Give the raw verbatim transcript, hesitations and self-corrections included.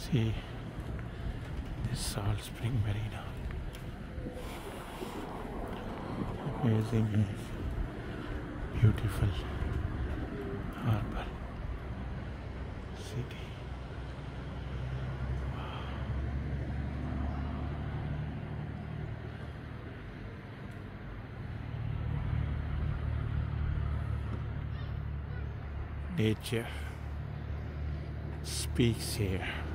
See this Salt Spring Marina. Amazing, beautiful harbor city. Wow. Nature speaks here.